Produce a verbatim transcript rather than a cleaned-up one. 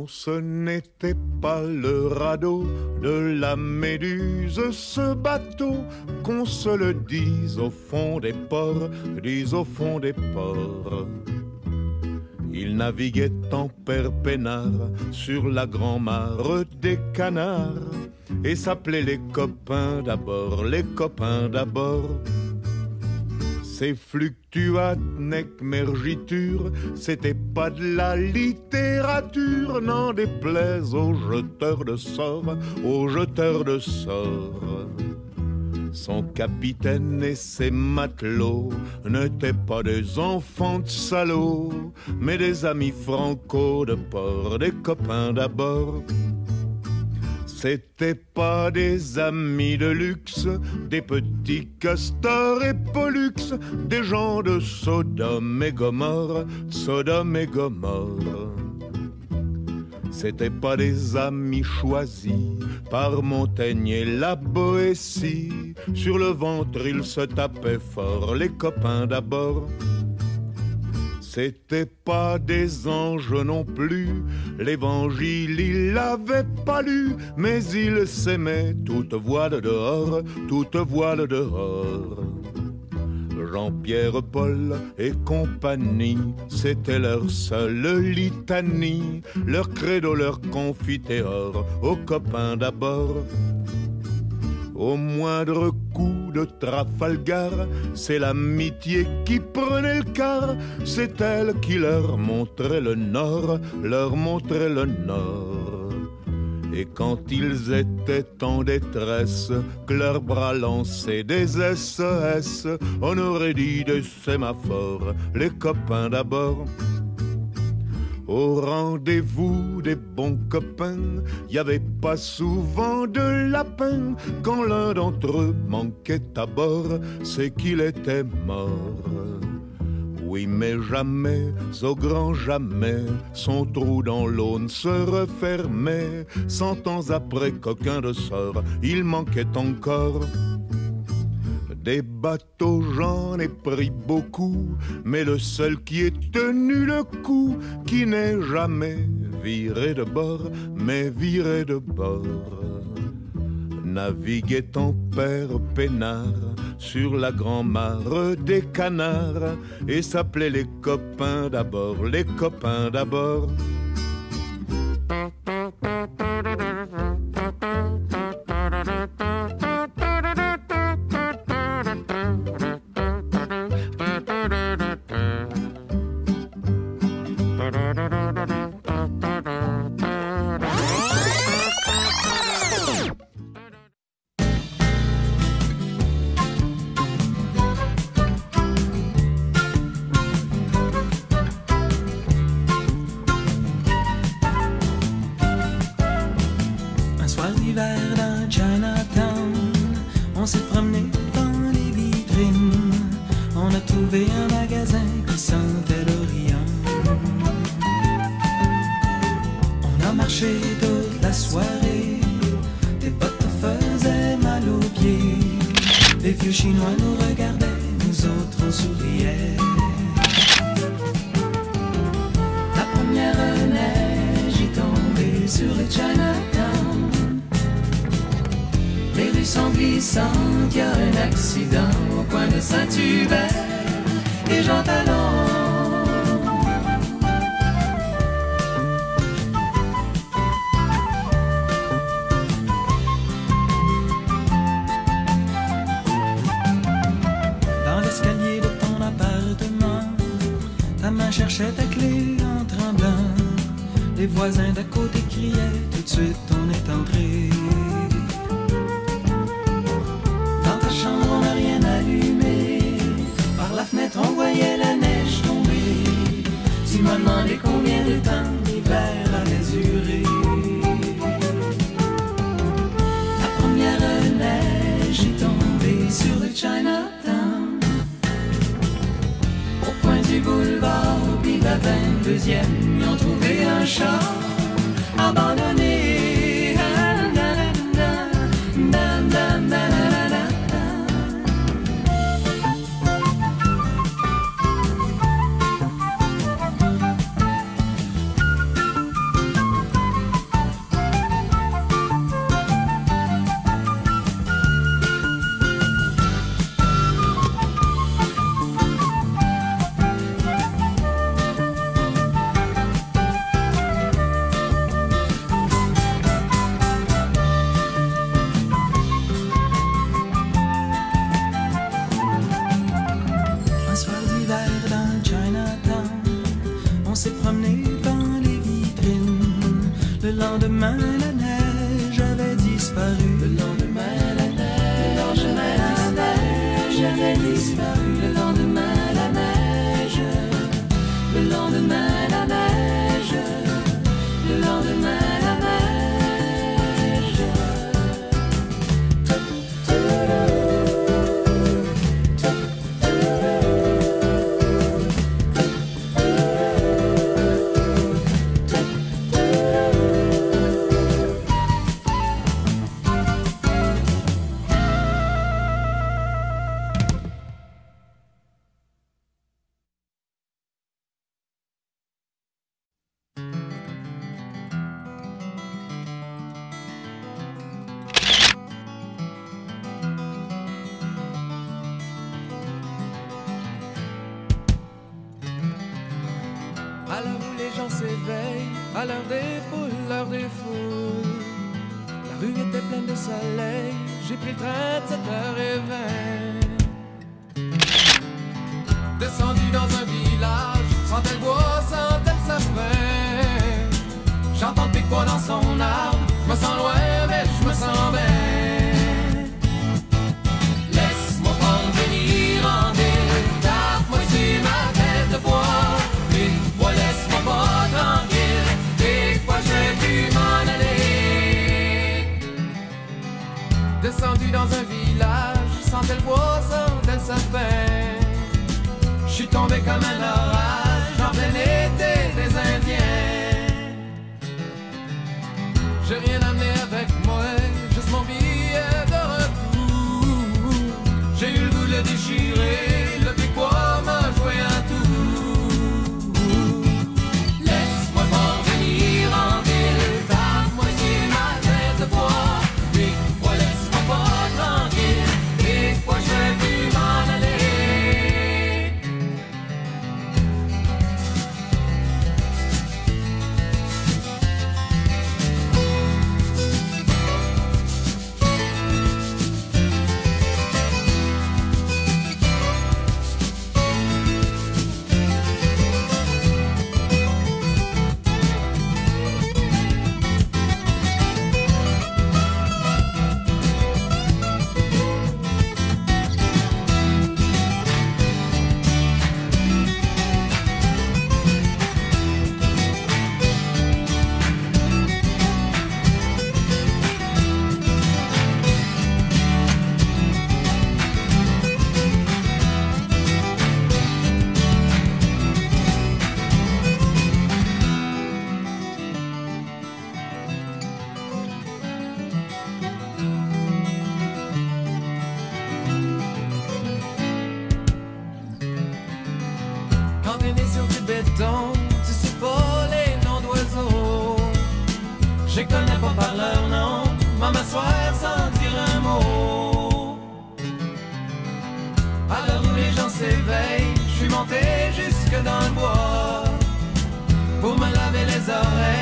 Non, ce n'était pas le radeau de la Méduse, ce bateau, qu'on se le dise au fond des ports, dise au fond des ports. Il naviguait en père peinard sur la grand-mare des canards et s'appelait les copains d'abord, les copains d'abord. Ces fluctuates nec mergiture, c'était pas de la littérature, n'en déplaise aux jeteurs de sorts, aux jeteurs de sorts. Son capitaine et ses matelots n'étaient pas des enfants de salauds, mais des amis franco de port, des copains d'abord. C'étaient pas des amis de luxe, des petits castors et pollux, des gens de Sodome et Gomorre, Sodome et Gomorre. C'étaient pas des amis choisis par Montaigne et la Boétie. Sur le ventre ils se tapaient fort, les copains d'abord. C'étaient pas des anges non plus, l'évangile il l'avait pas lu, mais ils s'aimaient toute voile dehors, toute voile dehors. Jean-Pierre, Paul et compagnie, c'était leur seule litanie, leur credo, leur confiteor, aux copains d'abord. Au moindre coup de Trafalgar, c'est l'amitié qui prenait le quart, c'est elle qui leur montrait le nord, leur montrait le nord. Et quand ils étaient en détresse, que leurs bras lançaient des S O S, on aurait dit des sémaphores, les copains d'abord. Au rendez-vous des bons copains, y avait pas souvent de lapin. Quand l'un d'entre eux manquait à bord, c'est qu'il était mort. Oui, mais jamais, au grand jamais, son trou dans l'eau ne se refermait. Cent ans après qu'aucun de sort, il manquait encore. Des bateaux, j'en ai pris beaucoup, mais le seul qui ait tenu le coup, qui n'est jamais viré de bord, mais viré de bord, naviguait en père peinard sur la grand-mare des canards et s'appelait les copains d'abord, les copains d'abord. lendemain, la neige avait disparu. Le lendemain, la neige avait disparu. Le lendemain, la neige. Le lendemain, la neige. Le lendemain, la neige. À l'heure où les gens s'éveillent, à l'heure des poules, l'heure des foules, la rue était pleine de soleil, j'ai pris le train de sept heures vingt. Descendu dans un village, sentais le bois, sentais le sapin. J'entends le pic-bois dans son arbre, je me sens loin mais je me sens bien. Laisse-moi prendre venir en ville, tape-moi sur ma tête de bois. Laisse-moi pas tranquille, des fois je vais plus m'en aller. Descendu dans un village, sentais le bois, sentais le sapin. J'suis tombé comme un orage, en plein été des Indiens. J'ai rien amené avec moi, juste mon billet de retour. J'ai eu le goût de le déchirer, le pic-bois m'a joué un tour. Tu sais pas les noms d'oiseaux, je connais pas par leur nom, m'en m'asseoir sans dire un mot. À l'heure où les gens s'éveillent, je suis monté jusque dans le bois pour me laver les oreilles.